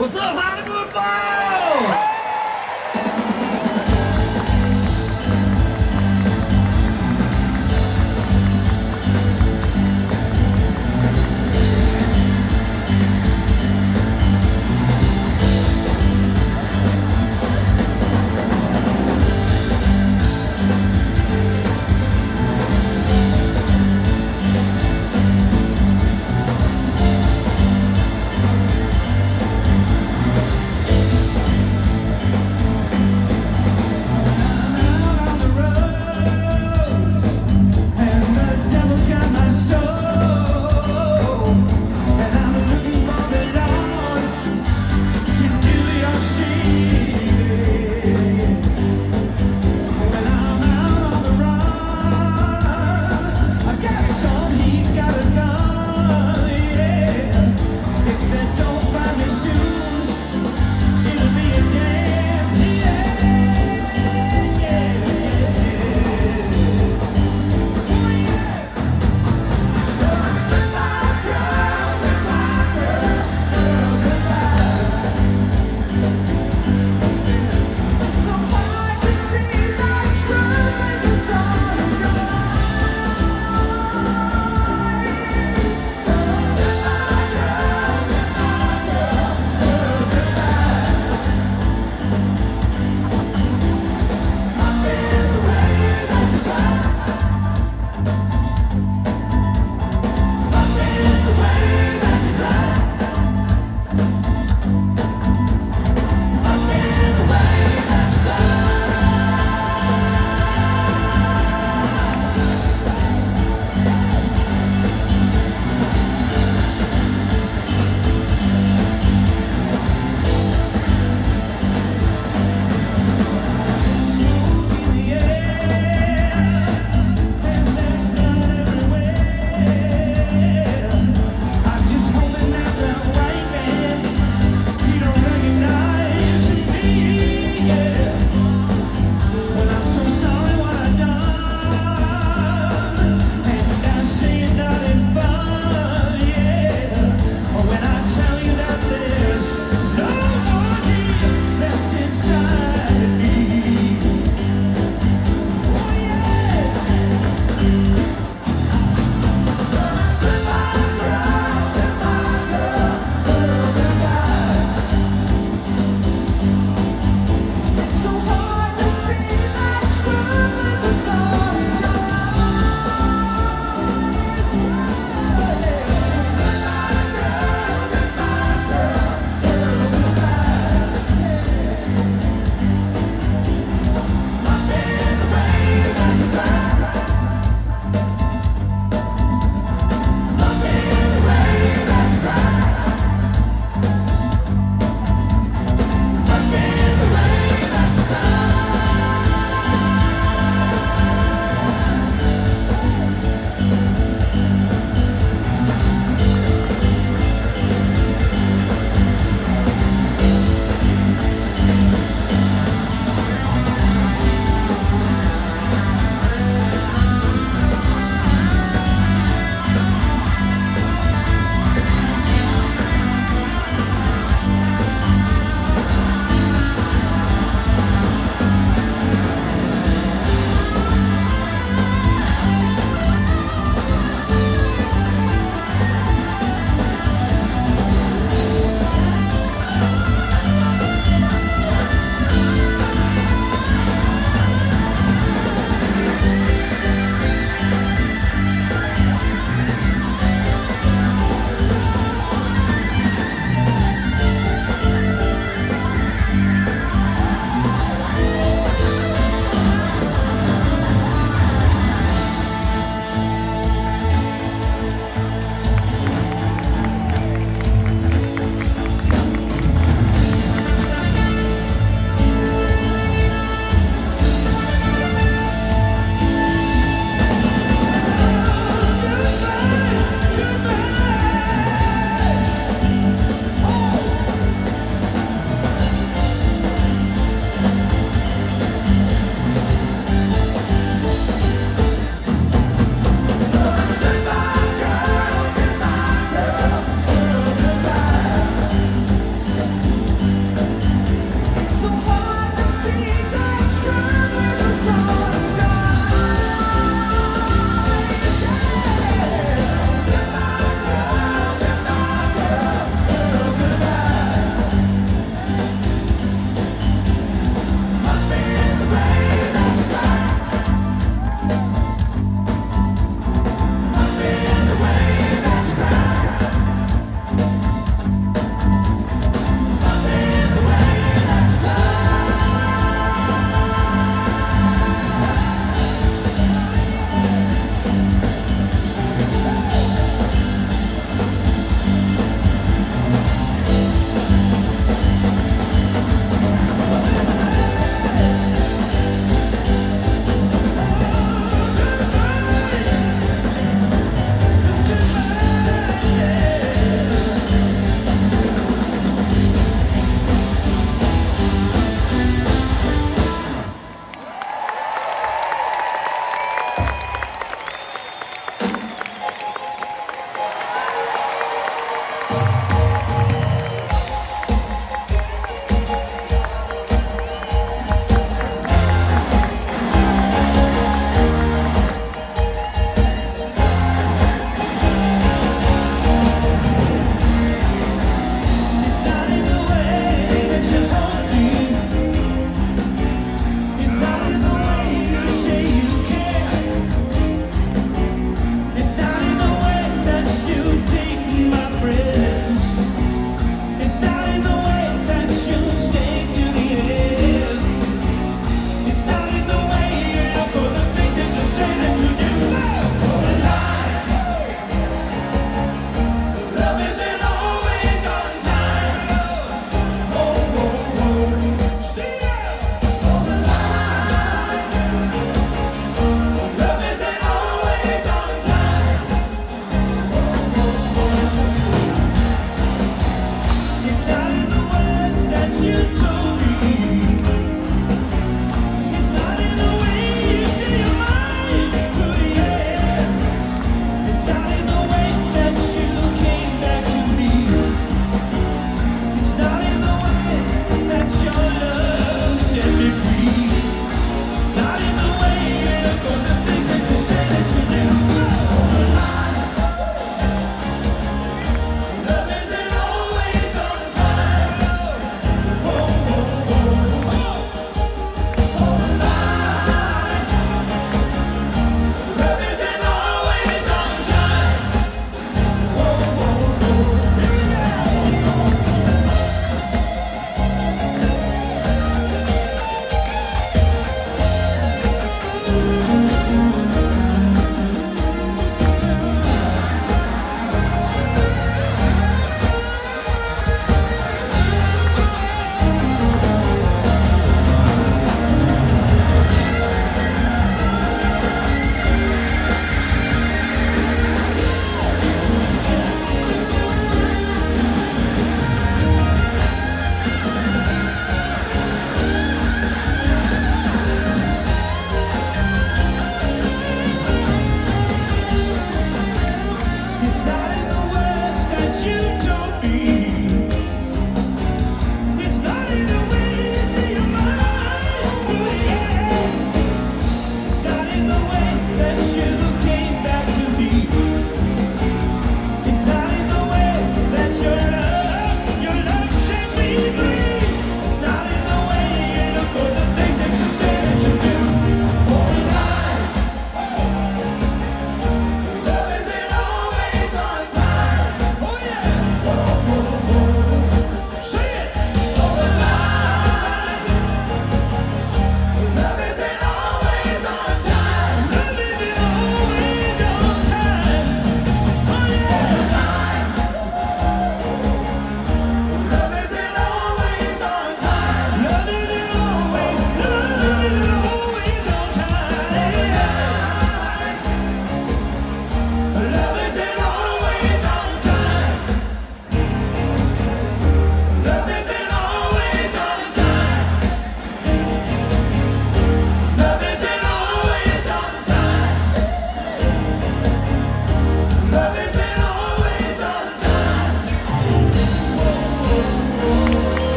What's up, Hollywood Bowl?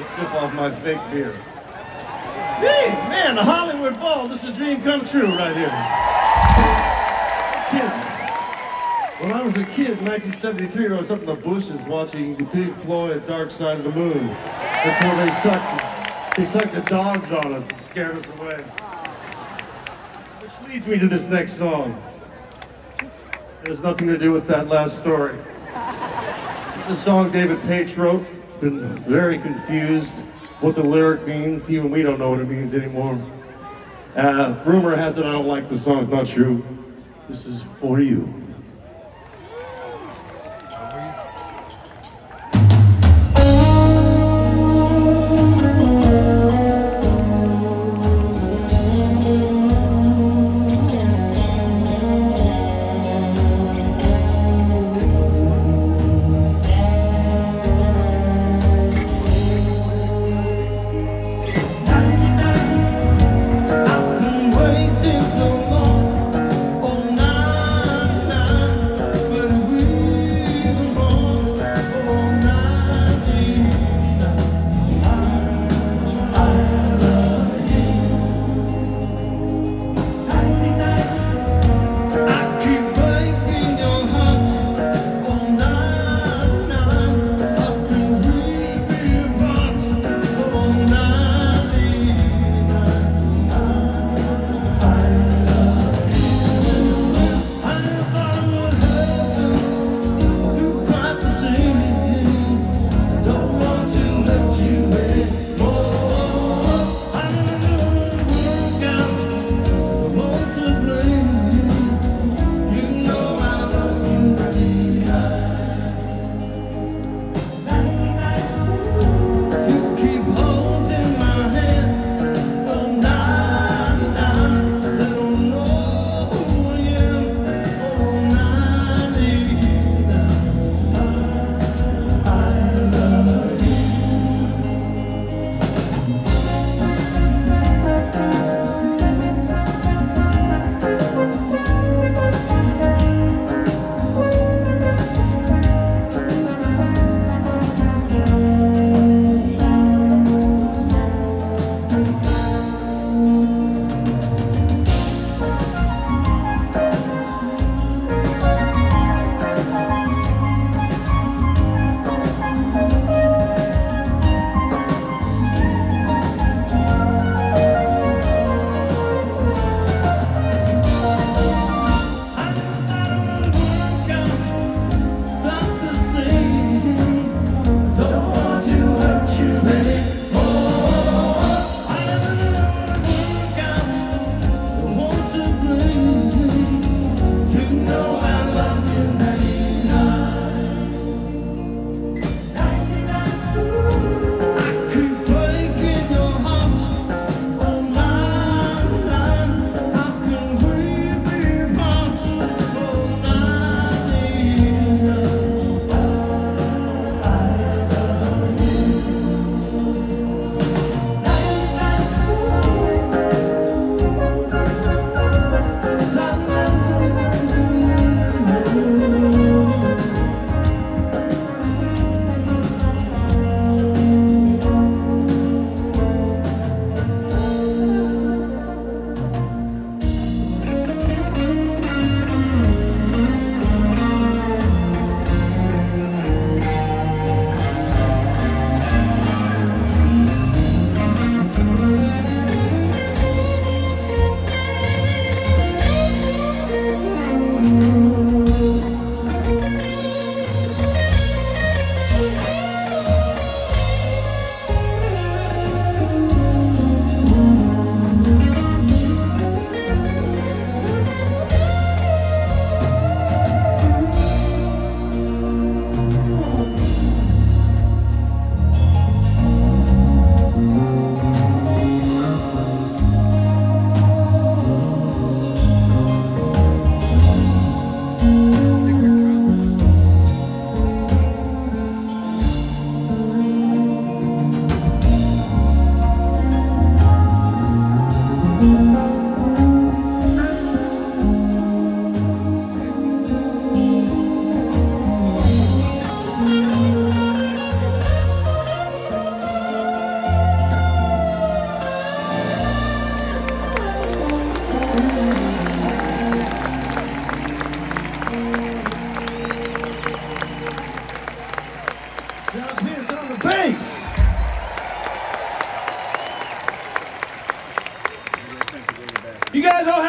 a sip off my fake beer. Hey, man, the Hollywood Bowl, this is a dream come true right here. Kid. When I was a kid in 1973, I was up in the bushes watching the Pink Floyd Dark Side of the Moon until they sucked the dogs on us and scared us away. Which leads me to this next song. It has nothing to do with that last story. It's a song David Paich wrote. It's been very confused what the lyric means. Even we don't know what it means anymore. Rumor has it I don't like the song. It's not true. This is For You.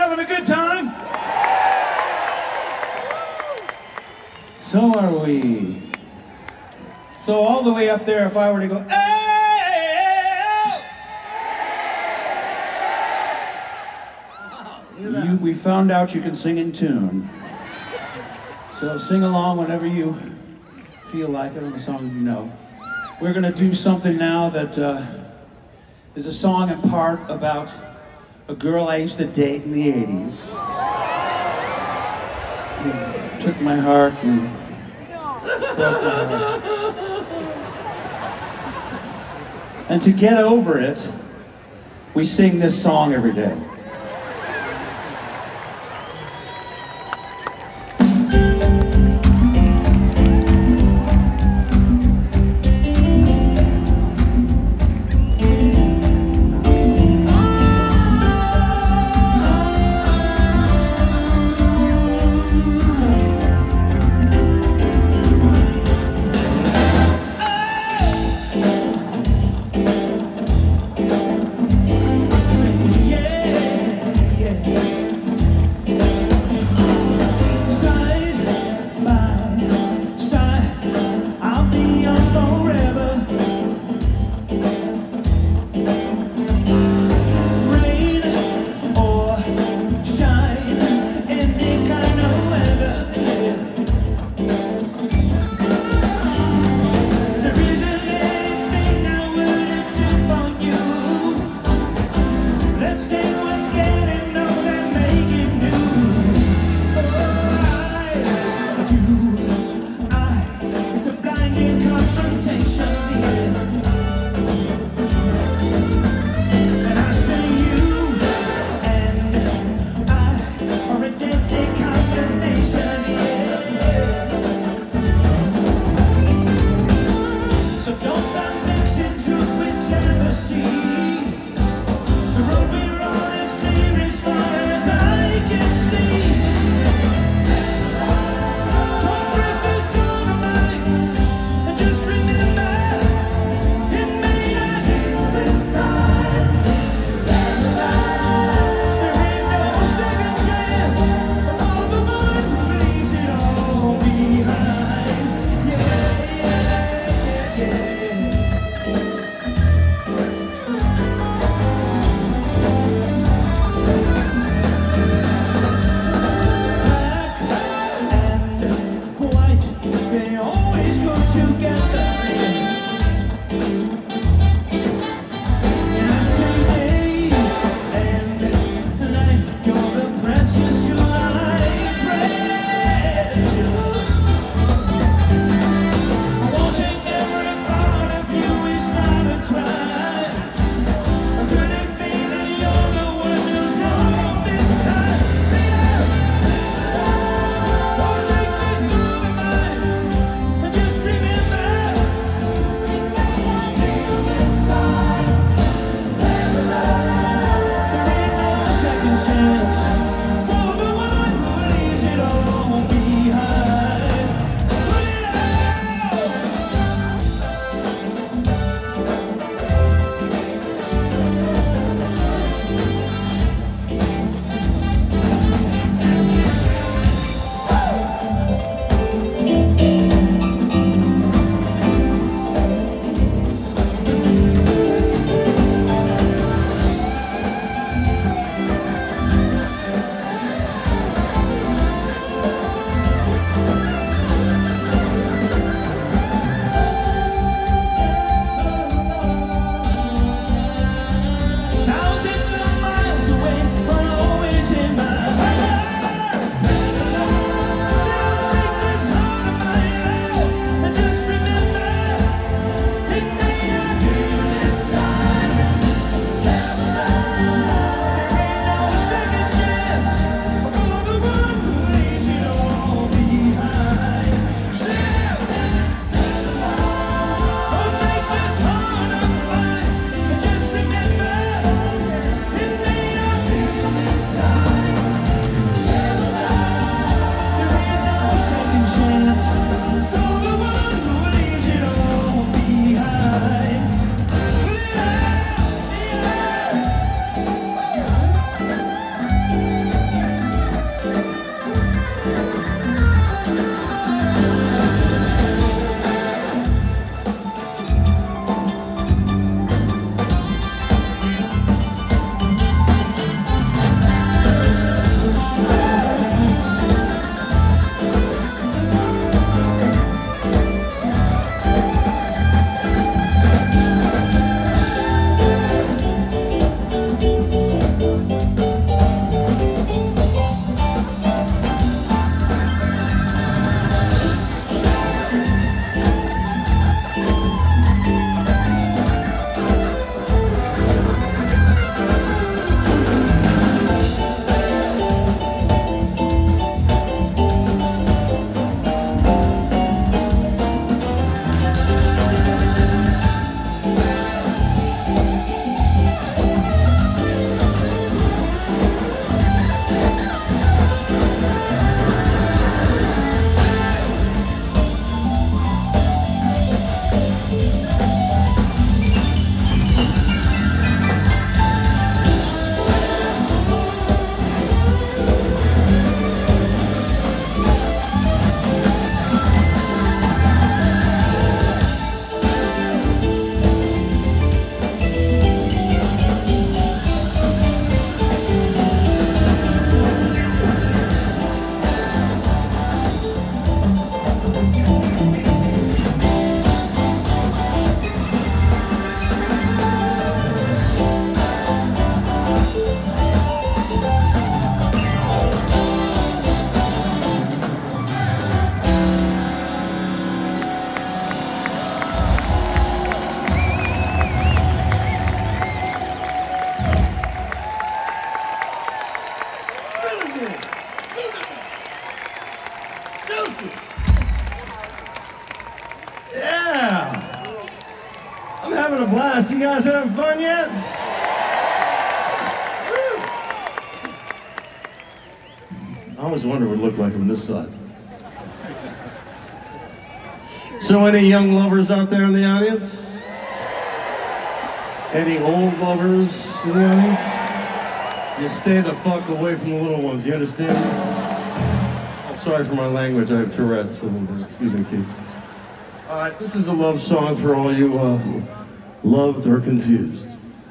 having a good time? So are we. So all the way up there, if I were to go, hey! We found out you can sing in tune. So sing along whenever you feel like it on the song you know. We're going to do something now that is a song in part about a girl I used to date in the 80s. It took my heart and broke my heart. And to get over it, we sing this song every day. Yeah. Wonderful. Chelsea. Yeah. I'm having a blast. You guys having fun yet? Woo. I always wonder what it looked like from this side. So any young lovers out there in the audience? Any old lovers in the audience? You stay the fuck away from the little ones, you understand? I'm sorry for my language, I have Tourette's, so excuse me, kids. Alright, this is a love song for all you loved or confused.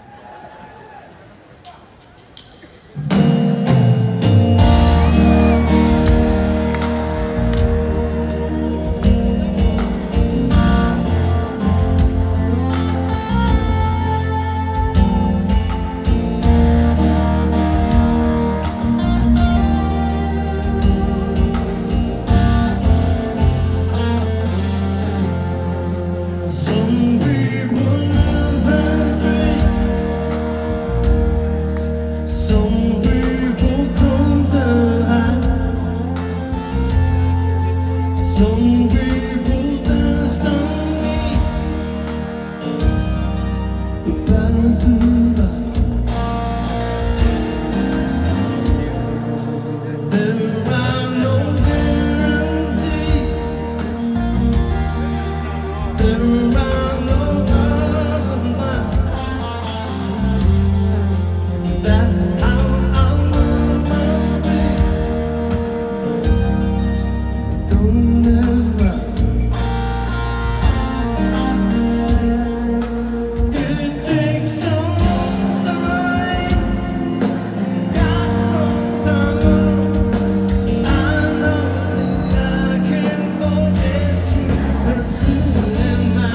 Some people live and dream. Some people close their eyes. Some people destiny pass by. There are no guarantees. There are no other lines. That's how our love must be. Don't ask why. It takes some time. God knows how long. I know that I can forget you as soon as my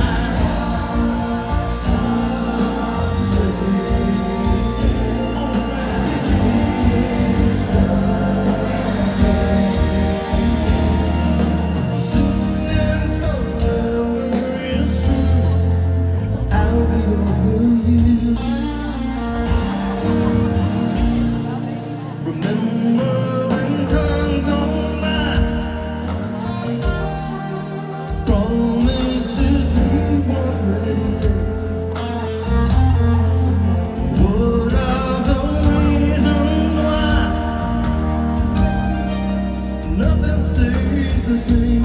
soon as forever is through, I'll be over you. Remember when time gone by, promises we once made. What are the reasons why nothing stays the same?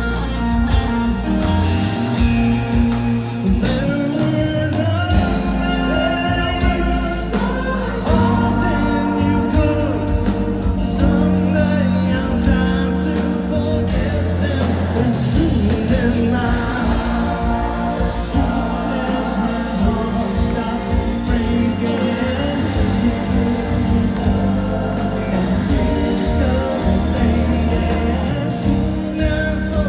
There were the nights holding you close. Someday I'll try to forget them as soon as my heart stops breaking. And tears of lady, as soon as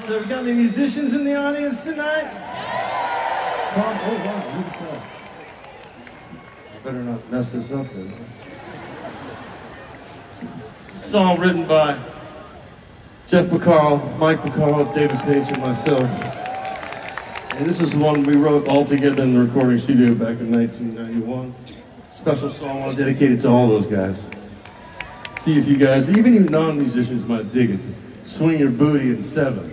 right, so we got any musicians in the audience tonight? Oh, wow, look at that. I better not mess this up then. It's a song written by Jeff Porcaro, Mike Porcaro, David Page, and myself. And this is one we wrote all together in the recording studio back in 1991. Special song I want to dedicate it to all those guys. See if you guys, even you non-musicians, might dig it. Swing your booty in 7.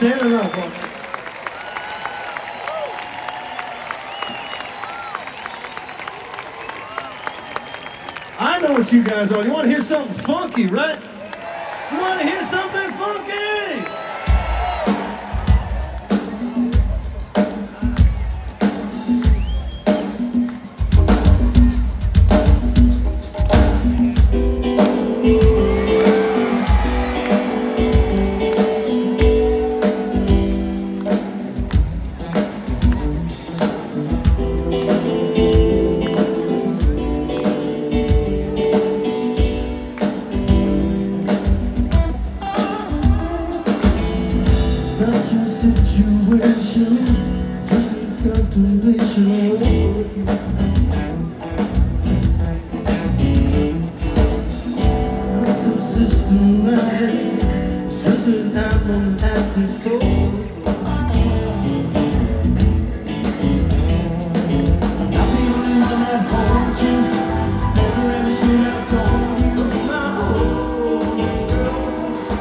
standing up. I know what you guys are. You want to hear something funky, right? You want to hear something funky? Situation, just a contemplation. Not so systematic, just an album after four. I'm not the only one that holds you. Never ever should have told you my whole girl.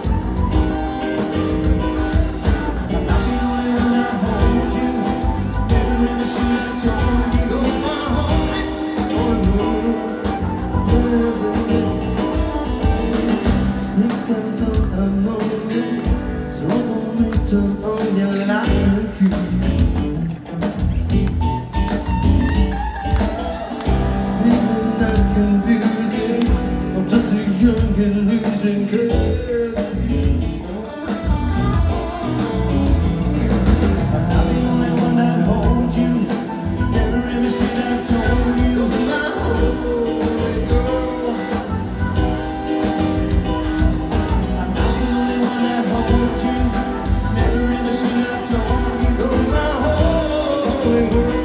I'm not the only one that holds you. Never ever should have told you my whole girl. Think I know I'm on it, so I won't make turn on your light key. Confusing, I'm just a young and losing girl. I'm not the only one that holds you. Never ever should have told you my whole girl. I'm not the only one that holds you. Never ever should have told you my whole world.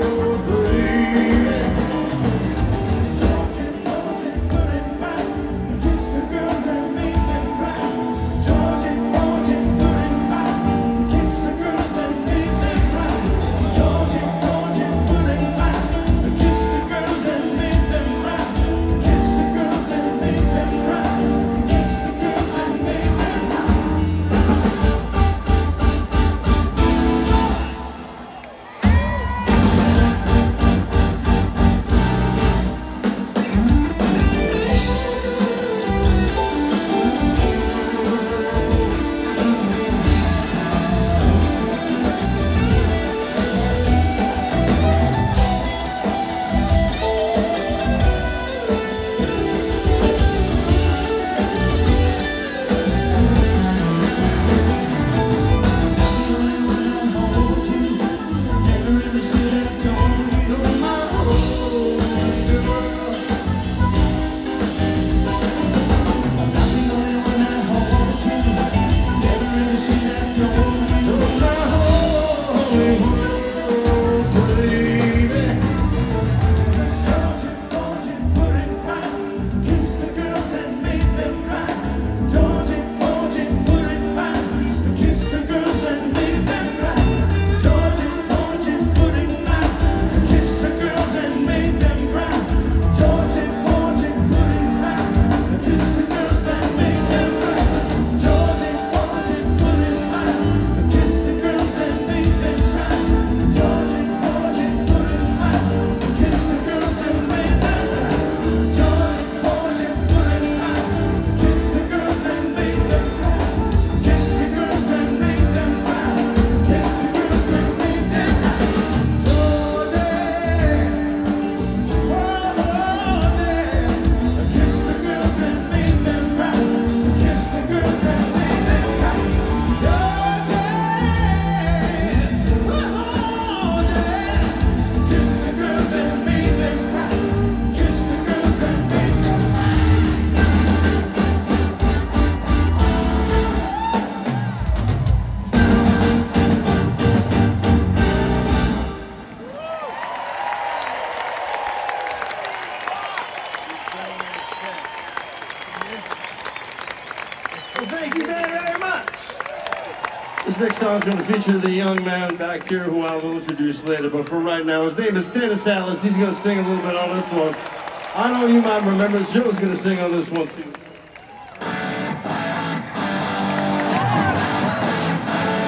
Thank you very, very much. This next song is going to feature the young man back here who I will introduce later, but for right now, his name is Dennis Alice. He's going to sing a little bit on this one. I know you might remember, Joe's going to sing on this one too.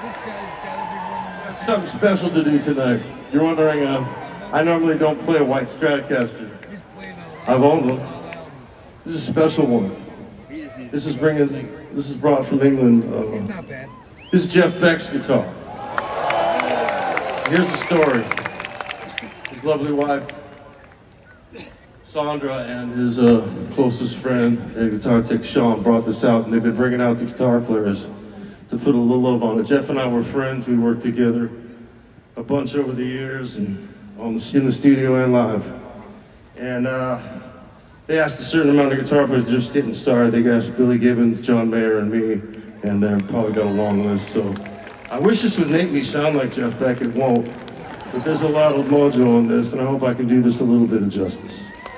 Got something special to do tonight. You're wondering, I normally don't play a white Stratocaster. I've owned one. This is a special one. This is brought from England. This is Jeff Beck's guitar. Here's the story. His lovely wife, Sandra, and his closest friend and guitar tech, Sean, brought this out, and they've been bringing out the guitar players to put a little love on it. Jeff and I were friends. We worked together a bunch over the years, and in the studio and live. And they asked a certain amount of guitar players just getting started. They asked Billy Gibbons, John Mayer, and me, and they've probably got a long list. So I wish this would make me sound like Jeff Beck. It won't. But there's a lot of mojo on this, and I hope I can do this a little bit of justice.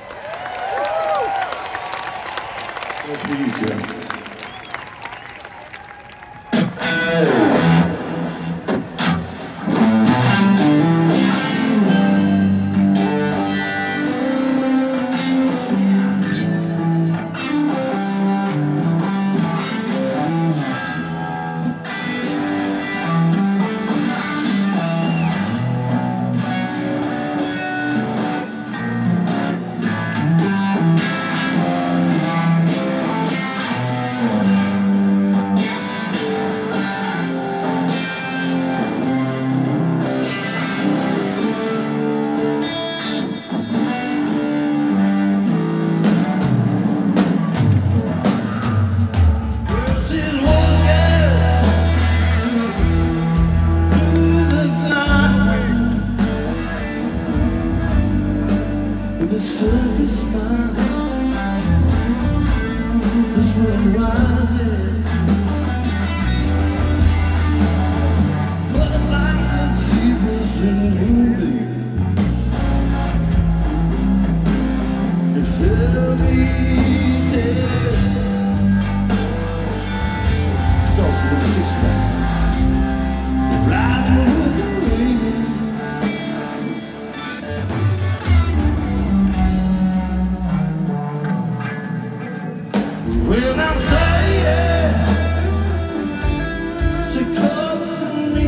So that's for you, Jeff. The circus smile is running wild there. But the lights and zebras in moonlight can fill me dead. It's also the mix back. Riding with the wind. When I'm saying she comes for me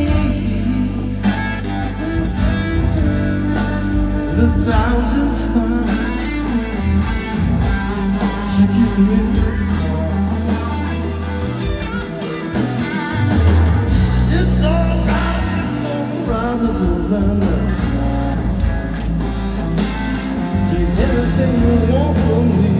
with 1,000 smiles, she keeps me free. It's alright as a learner. Take everything you want from me.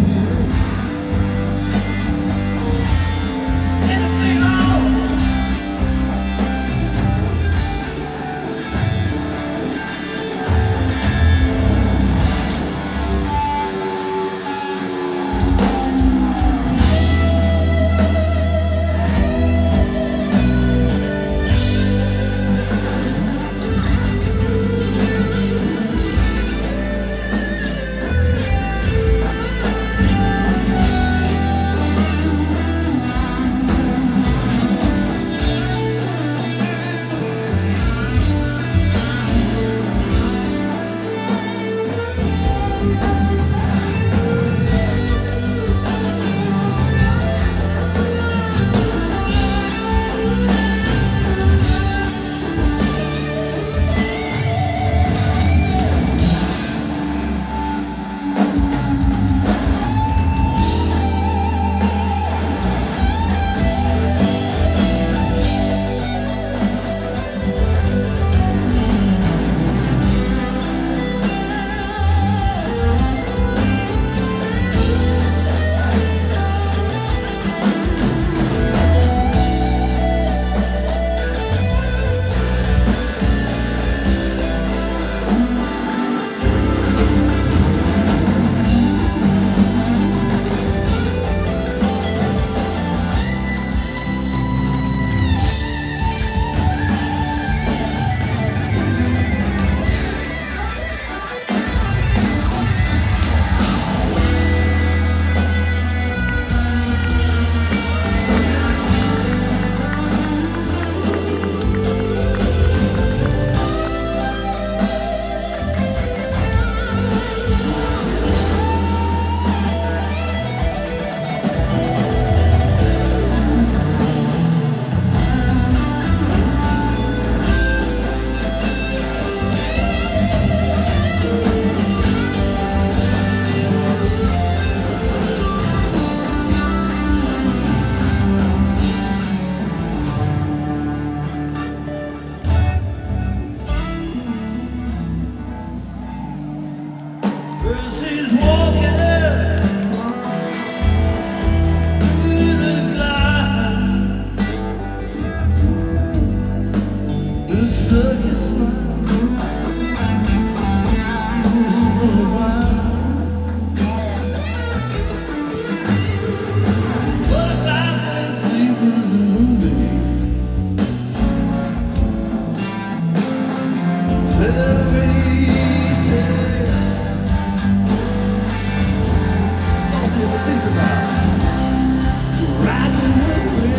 hug your smile. It's been a while. Butterflies and zebras and moonbeams. Fairy tale. Don't see what things about riding with me.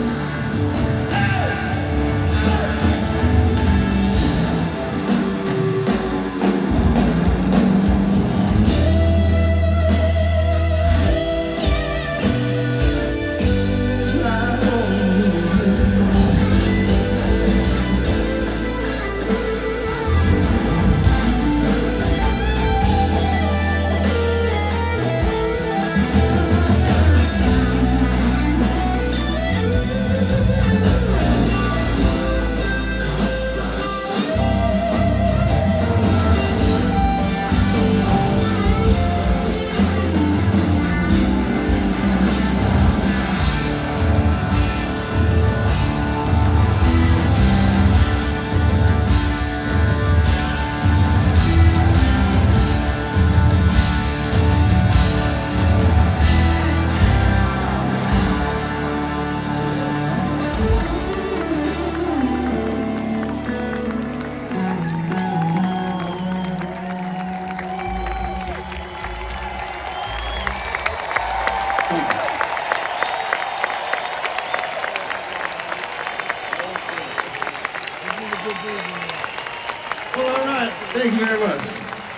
Well, all right. Thank you very much.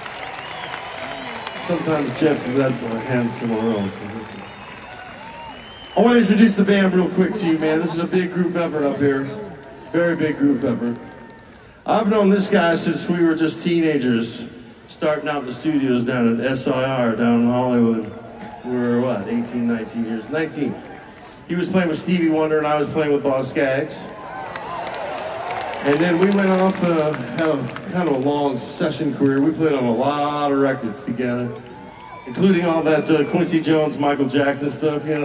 Sometimes Jeff led my hand somewhere else. I want to introduce the band real quick to you, man. This is a big group effort up here. Very big group effort. I've known this guy since we were just teenagers, starting out in the studios down at SIR down in Hollywood. We were, what, 18, 19 years? 19. He was playing with Stevie Wonder and I was playing with Boz Scaggs. And then we went off, had a kind of a long session career. We played on a lot of records together, including all that Quincy Jones, Michael Jackson stuff, you know.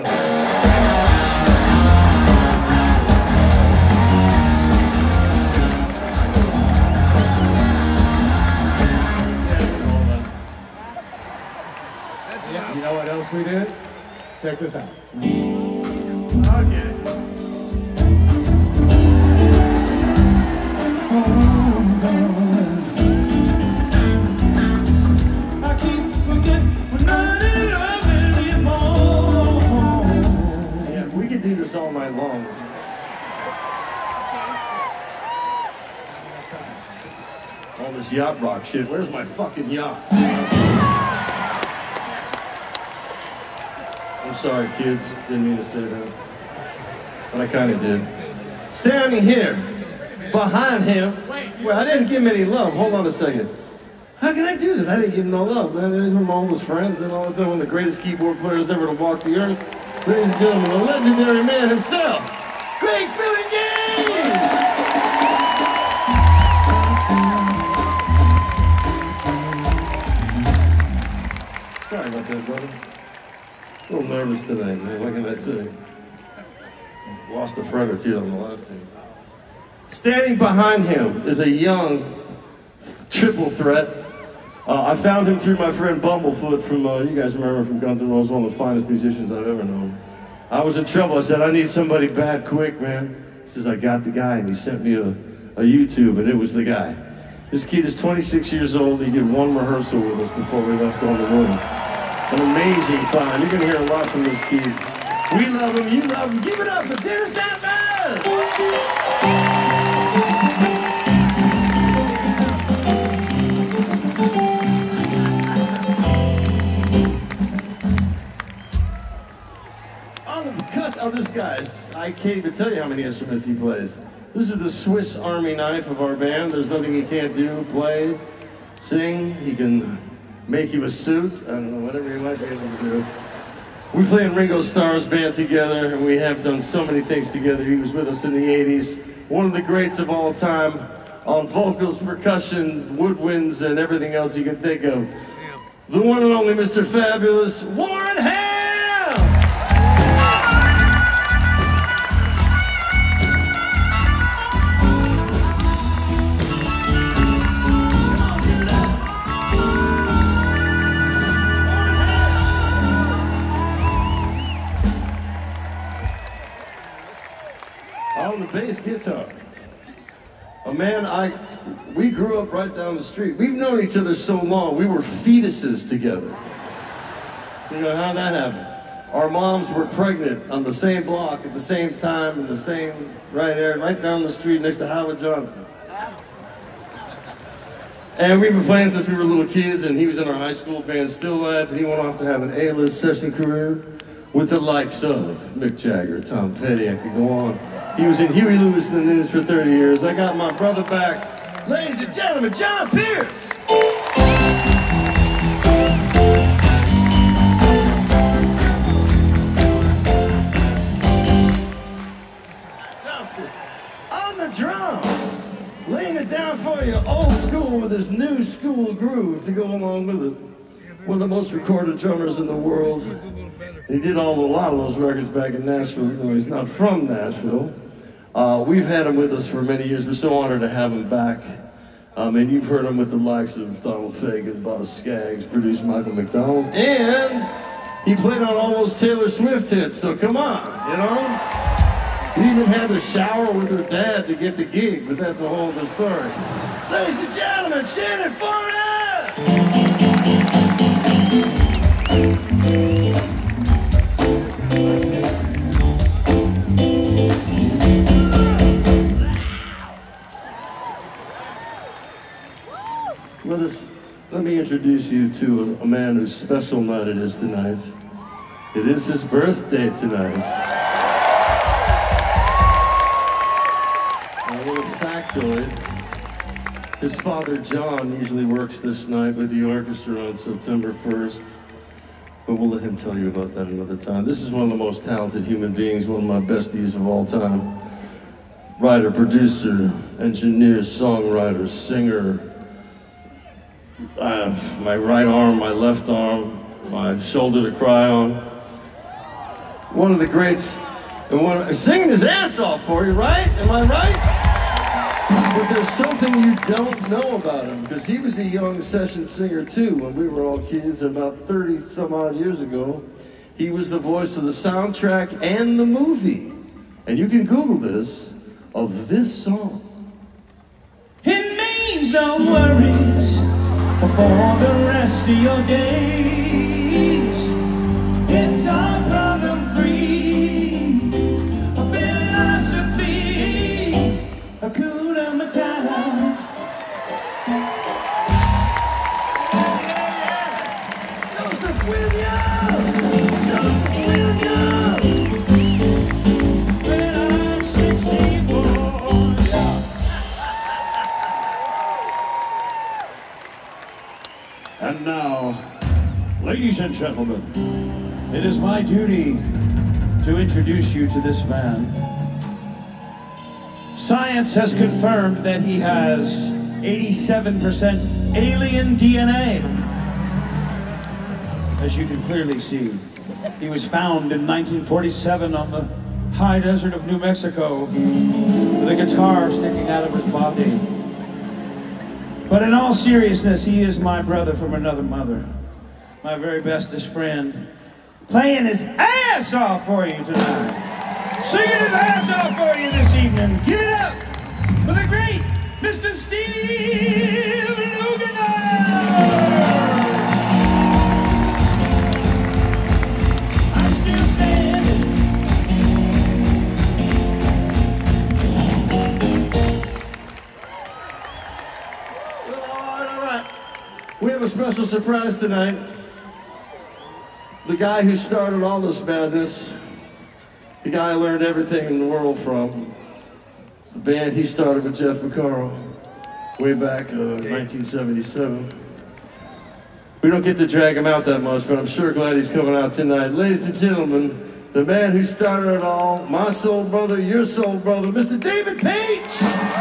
Yeah, you know what else we did? Check this out. Okay. Do this all night long. All this yacht rock shit. Where's my fucking yacht? I'm sorry, kids. Didn't mean to say that. But I kind of did. Standing here, behind him. Well, I didn't give him any love. Hold on a second. How can I do this? I didn't give him no love, man. These were my oldest friends, and all of a sudden, one of the greatest keyboard players ever to walk the earth. Ladies and gentlemen, the legendary man himself, Greg Phillinganes! Sorry about that, brother. A little nervous tonight, man. What can I say? Lost a friend or two on the last team. Standing behind him is a young triple threat. I found him through my friend Bumblefoot from, you guys remember from Guns N' Roses, one of the finest musicians I've ever known. I was in trouble. I said, I need somebody bad quick, man. He says, I got the guy, and he sent me a YouTube, and it was the guy. This kid is 26 years old. He did one rehearsal with us before we left on the road. An amazing find. You're gonna hear a lot from this kid. We love him, you love him. Give it up for Tenor Sandman! Oh, this guy's, I can't even tell you how many instruments he plays. This is the Swiss Army knife of our band. There's nothing he can't do. Play, sing, he can make you a suit. I don't know, whatever he might be able to do. We play in Ringo Starr's band together, and we have done so many things together. He was with us in the 80s. One of the greats of all time on vocals, percussion, woodwinds, and everything else you can think of. The one and only Mr. Fabulous, Warren Ham! A man we grew up right down the street. We've known each other so long, we were fetuses together. You know, how'd that happen? Our moms were pregnant on the same block at the same time in the same, right down the street next to Howard Johnson's. And we've been playing since we were little kids, and he was in our high school band, Still Life, and he went off to have an A-list session career with the likes of Mick Jagger, Tom Petty, I could go on. He was in Huey Lewis in the News for 30 years. I got my brother back. Ladies and gentlemen, John Pierce. On the drums, laying it down for you, old school with his new school groove to go along with it. One of the most recorded drummers in the world. He did a lot of those records back in Nashville, even though he's not from Nashville. We've had him with us for many years. We're so honored to have him back. And you've heard him with the likes of Donald Fagen, Boz Scaggs, produced Michael McDonald, and he played on all those Taylor Swift hits, so come on, you know? He even had to shower with her dad to get the gig, but that's a whole other story. Ladies and gentlemen, Shannon Farner! Let me introduce you to a man whose special night it is tonight. It is his birthday tonight. A little factoid. His father, John, usually works this night with the orchestra on September 1st. But we'll let him tell you about that another time. This is one of the most talented human beings, one of my besties of all time. Writer, producer, engineer, songwriter, singer. My right arm, my left arm, my shoulder to cry on. One of the greats, and singing his ass off for you, right? Am I right? But there's something you don't know about him, because he was a young session singer too when we were all kids about 30 some odd years ago. He was the voice of the soundtrack and the movie. And you can Google this, of this song. It means no worries for the rest of your days. It's all problem-free, a philosophy, Hakuna Matata. Joseph Williams! Joseph Williams! When I'm 64, yeah. And now, ladies and gentlemen, it is my duty to introduce you to this man. Science has confirmed that he has 87% alien DNA. As you can clearly see, he was found in 1947 on the high desert of New Mexico with a guitar sticking out of his body. But in all seriousness, he is my brother from another mother, my very bestest friend, playing his ass off for you tonight. Singing his ass off for you this evening. Give it up for the great Mr. Steve Lukather! I'm still standing. All right. We have a special surprise tonight. The guy who started all this madness, the guy I learned everything in the world from, the band he started with Jeff Vaccaro way back in 1977. We don't get to drag him out that much, but I'm sure glad he's coming out tonight. Ladies and gentlemen, the man who started it all, my soul brother, your soul brother, Mr. David Paich!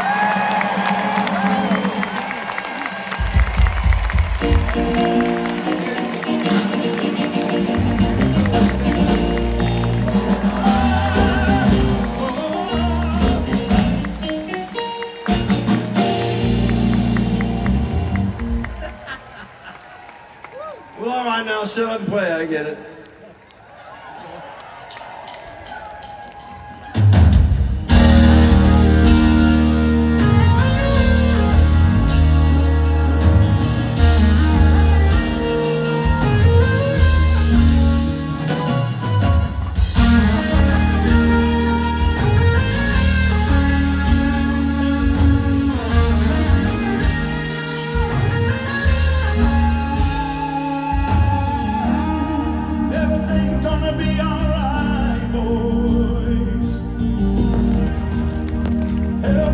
Well, all right, now shut up and play. I get it.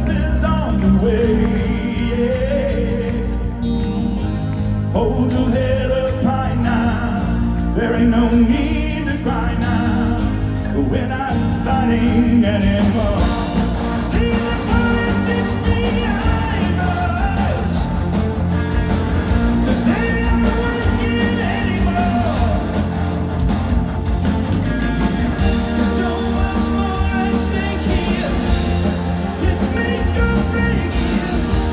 is on the way. Hold your head up high now. There ain't no need to cry now. We're not fighting anymore. Leave the politics behind us, 'cause they aren't working anymore. There's so much more at stake here. It's make or break here.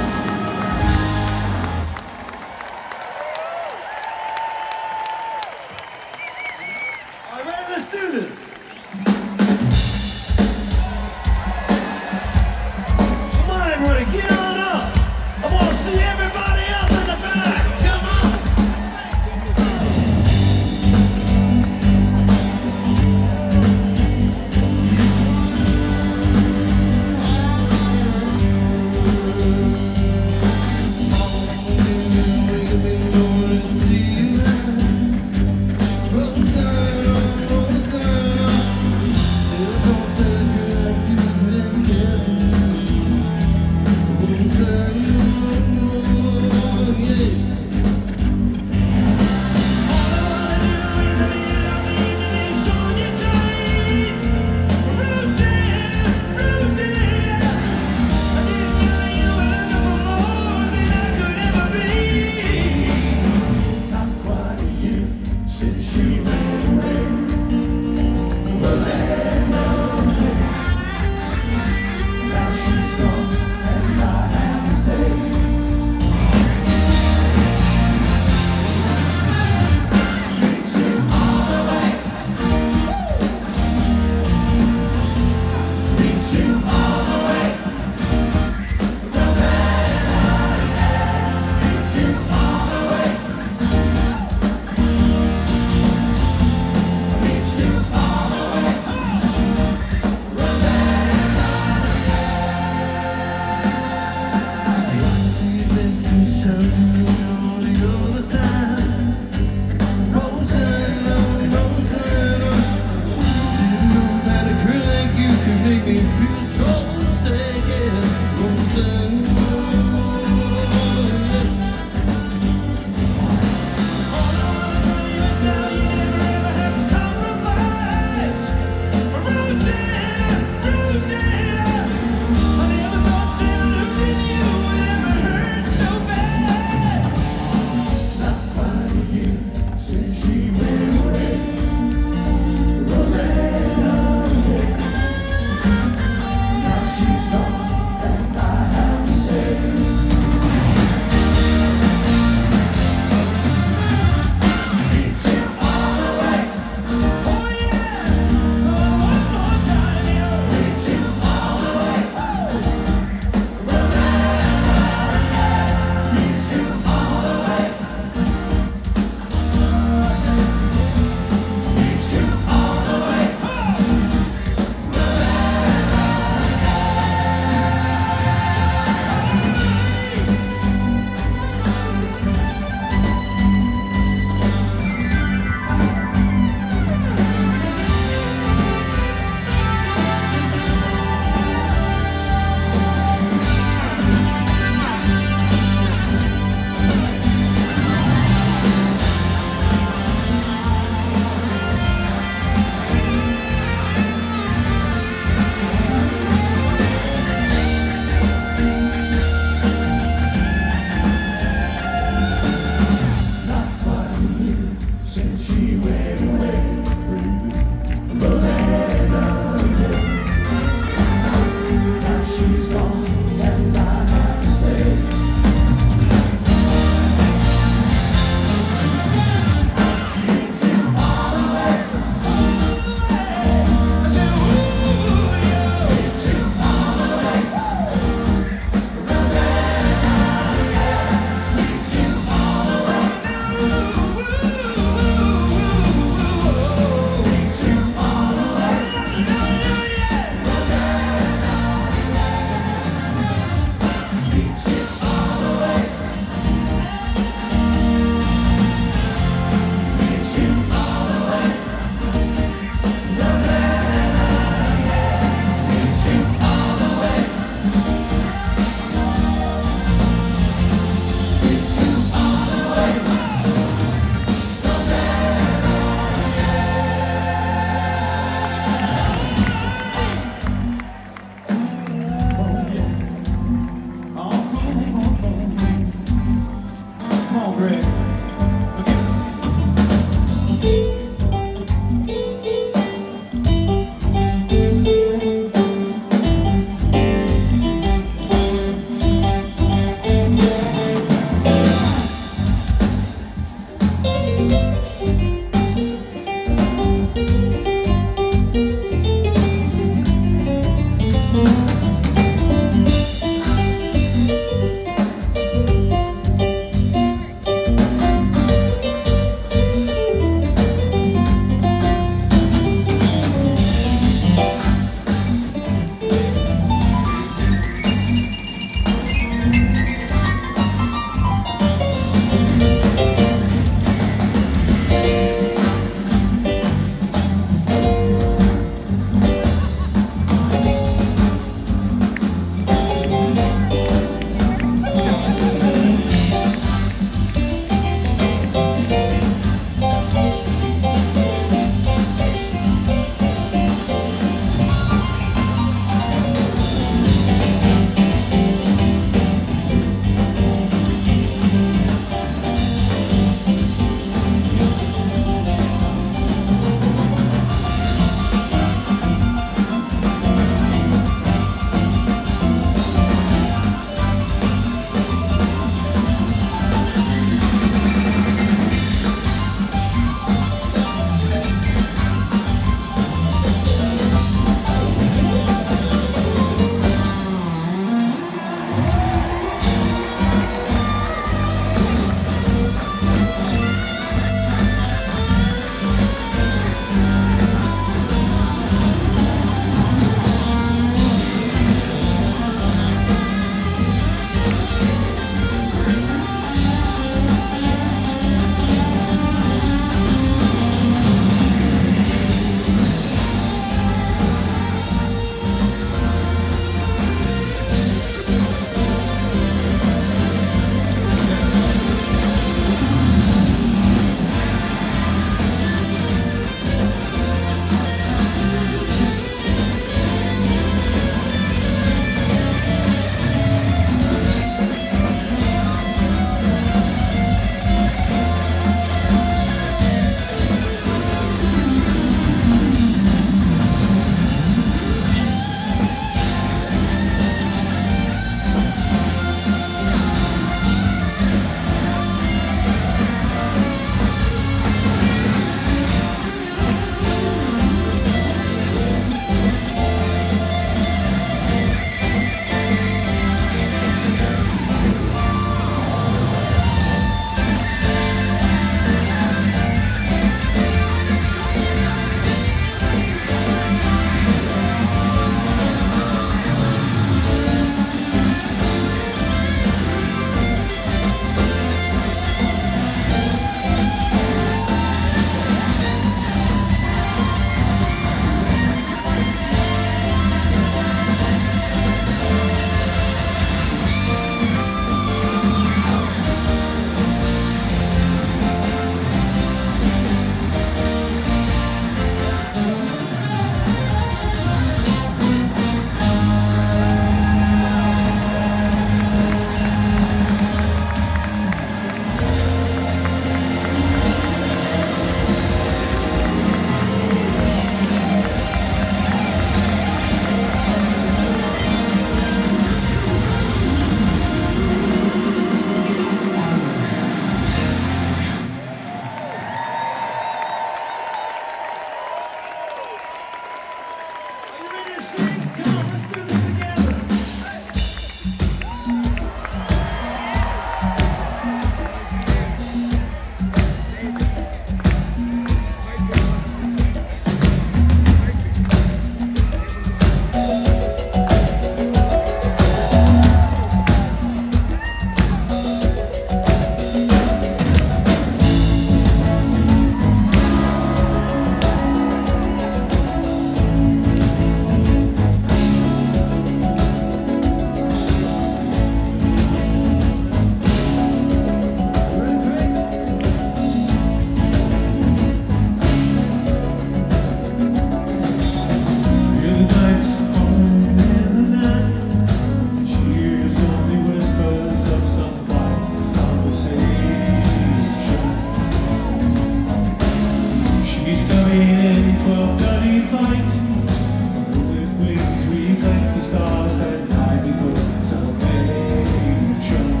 She's coming in 12:30 flight. With wings reflect the stars that night before salvation.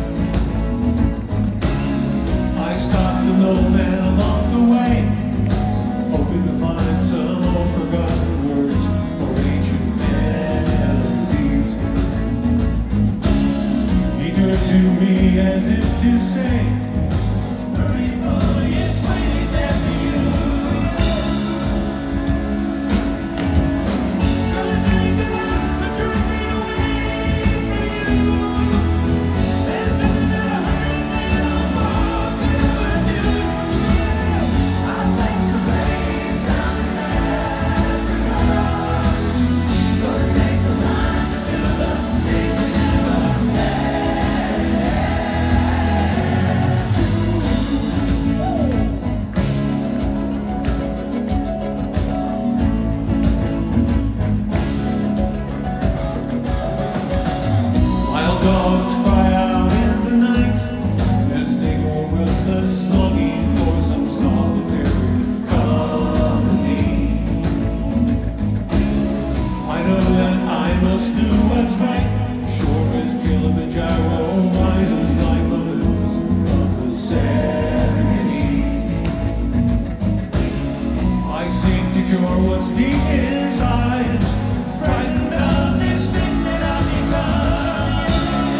I stopped the milkman along the way, hoping to find some old forgotten words or ancient melodies. He turned to me as if to say, "Hurry, boy, it's waiting there for you." Gonna take a lot to drag me away from you. There's nothing that 100 men or more could ever do. So I place the blades down in Africa. Gonna take some time to do the things we never Wild dogs cry out in the night as they go restless, longing for some solitary company. I know that I must do what's right. Sure as Kilimanjaro rises like the limbs of the Serengeti. I seek to cure what's deep inside, frightened of this thing that I've become.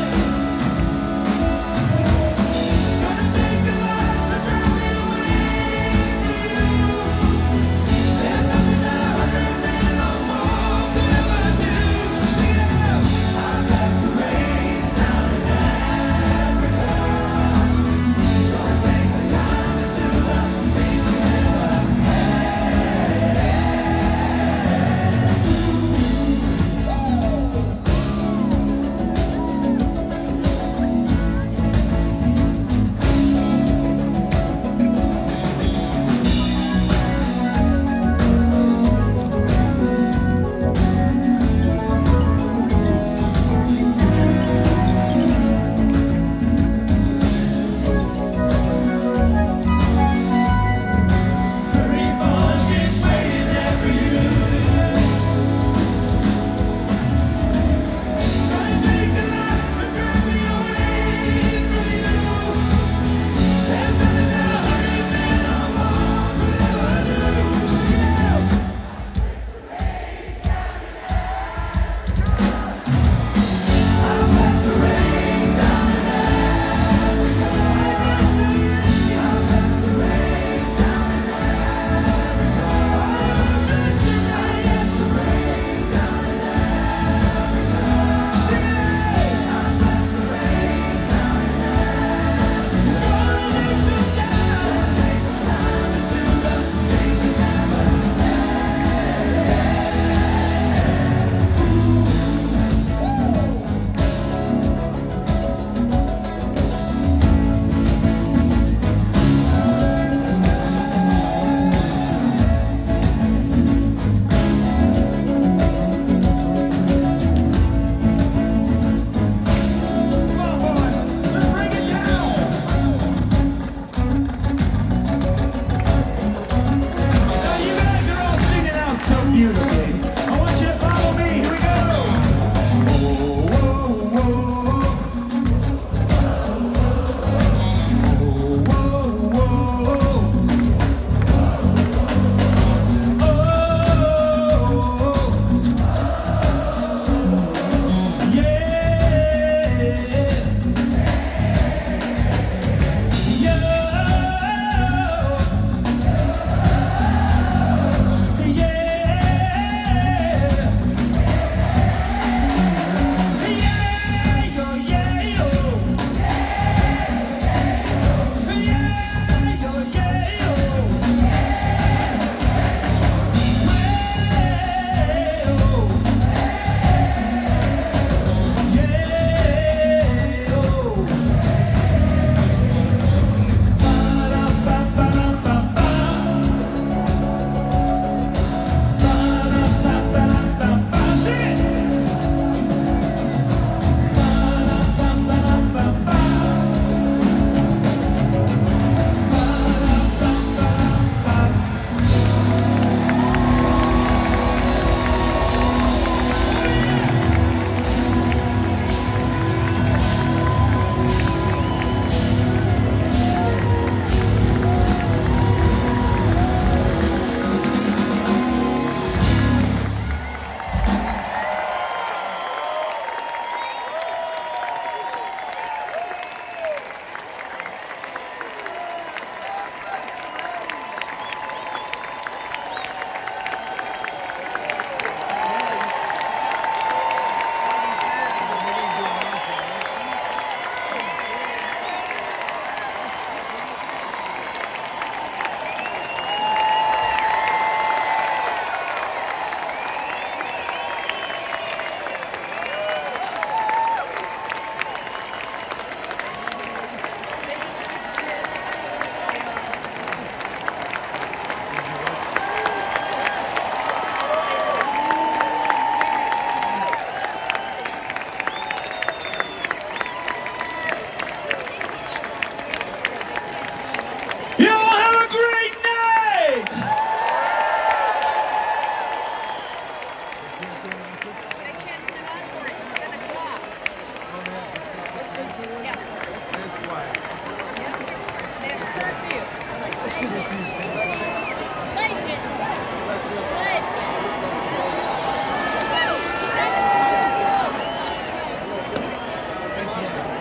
Gonna take a lot to drag me away from you. There's nothing that 100 men or more could ever do. Sing it out. I pass the reins down in Africa. Gonna take some time to do the things we never had. Yeah.